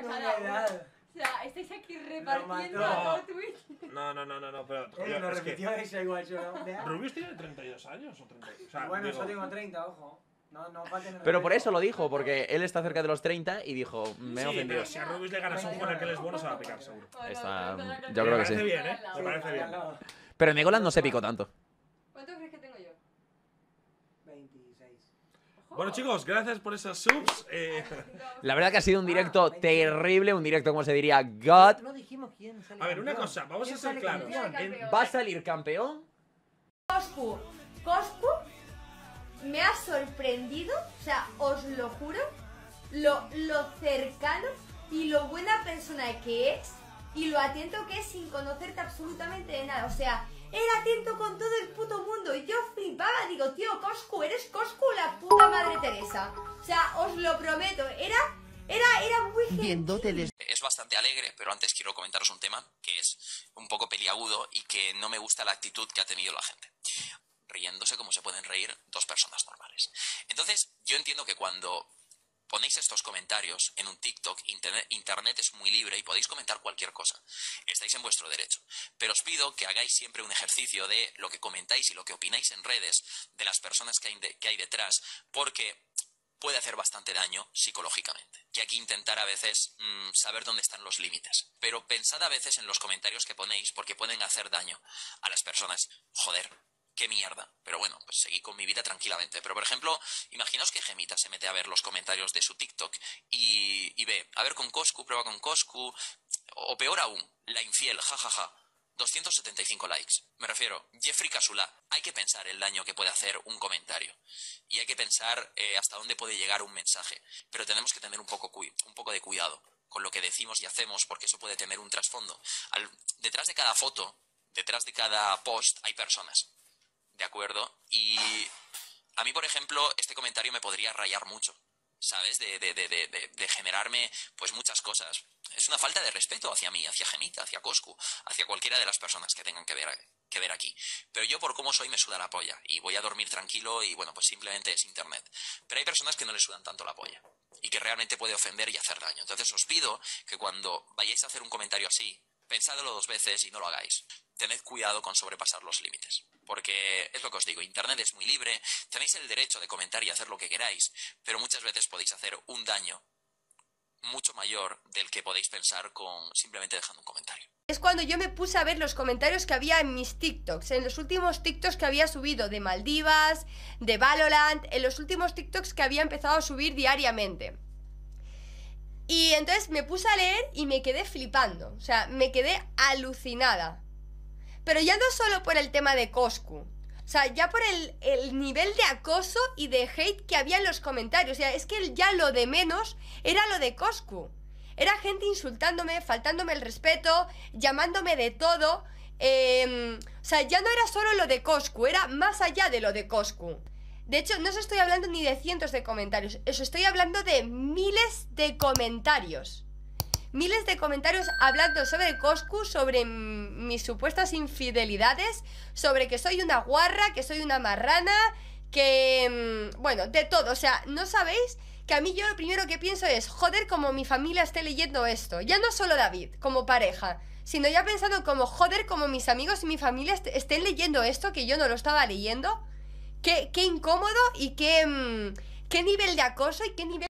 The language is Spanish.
cada uno. O sea, estáis aquí repartiendo a todo Twitch. No, pero... Lo repitió eso igual yo. Rubius tiene 32 años o 30. O sea, Bueno, digo, yo tengo 30, ojo. No falten. Pero por eso lo dijo, porque él está cerca de los 30 y dijo, me he sí, ofendido. pero si a Rubius le ganas a un jugador que él es bueno, se va a picar, seguro. Yo creo que sí. Me parece bien, ¿eh? Me parece bien. Pero Negoland no se picó tanto. ¿Cuánto crees que tengo yo? 26. Bueno, chicos, gracias por esas subs. La verdad que ha sido un directo terrible, un directo, como se diría, God. No dijimos quién sale. A ver, una cosa, vamos a ser claros. ¿Va a salir campeón? Coscu me ha sorprendido, o sea, os lo juro, lo cercano y lo buena persona que es y lo atento que es sin conocerte absolutamente de nada. O sea, era atento con todo el puto mundo y yo flipaba, digo, tío, Coscu, eres Coscu la puta madre Teresa. O sea, os lo prometo, era muy gentil. Es bastante alegre, pero antes quiero comentaros un tema que es un poco peliagudo y que no me gusta la actitud que ha tenido la gente. Riéndose como se pueden reír dos personas normales. Entonces, yo entiendo que cuando ponéis estos comentarios en un TikTok, internet es muy libre y podéis comentar cualquier cosa. Estáis en vuestro derecho. Pero os pido que hagáis siempre un ejercicio de lo que comentáis y lo que opináis en redes, de las personas que hay detrás, porque puede hacer bastante daño psicológicamente. Y hay que intentar a veces saber dónde están los límites. Pero pensad a veces en los comentarios que ponéis, porque pueden hacer daño a las personas. Joder, qué mierda. Pero bueno, pues seguí con mi vida tranquilamente. Pero por ejemplo, imaginaos que Gemita se mete a ver los comentarios de su TikTok y ve, a ver con Coscu, prueba con Coscu, o peor aún, la infiel, jajaja. 275 likes. Me refiero, Jeffrey Casula. Hay que pensar el daño que puede hacer un comentario. Y hay que pensar hasta dónde puede llegar un mensaje. Pero tenemos que tener un poco de cuidado con lo que decimos y hacemos, porque eso puede tener un trasfondo. Detrás de cada foto, detrás de cada post, hay personas. ¿De acuerdo? Y a mí, por ejemplo, este comentario me podría rayar mucho. ¿Sabes? De generarme, pues, muchas cosas. Es una falta de respeto hacia mí, hacia Gemita, hacia Coscu, hacia cualquiera de las personas que tengan que ver aquí. Pero yo, por cómo soy, me suda la polla. Y voy a dormir tranquilo y, bueno, pues simplemente es internet. Pero hay personas que no le sudan tanto la polla. Y que realmente puede ofender y hacer daño. Entonces os pido que cuando vayáis a hacer un comentario así, pensadlo 2 veces y no lo hagáis. Tened cuidado con sobrepasar los límites. Porque es lo que os digo, internet es muy libre, tenéis el derecho de comentar y hacer lo que queráis, pero muchas veces podéis hacer un daño mucho mayor del que podéis pensar con simplemente dejando un comentario. Es cuando yo me puse a ver los comentarios que había en mis TikToks, en los últimos TikToks que había subido de Maldivas, de Valorant, en los últimos TikToks que había empezado a subir diariamente. Y entonces me puse a leer y me quedé flipando, o sea, me quedé alucinada. Pero ya no solo por el tema de Coscu, o sea, ya por el nivel de acoso y de hate que había en los comentarios. O sea, es que ya lo de menos era lo de Coscu. Era gente insultándome, faltándome el respeto, llamándome de todo. O sea, ya no era solo lo de Coscu, era más allá de lo de Coscu. De hecho, no os estoy hablando ni de cientos de comentarios, os estoy hablando de miles de comentarios. Miles de comentarios hablando sobre Coscu, sobre mis supuestas infidelidades, sobre que soy una guarra, que soy una marrana, que... bueno, de todo. O sea, ¿no sabéis? Que a mí yo lo primero que pienso es, joder, como mi familia esté leyendo esto. Ya no solo David, como pareja, sino ya pensando como, joder, como mis amigos y mi familia estén leyendo esto, que yo no lo estaba leyendo. Qué incómodo y qué nivel de acoso y qué nivel...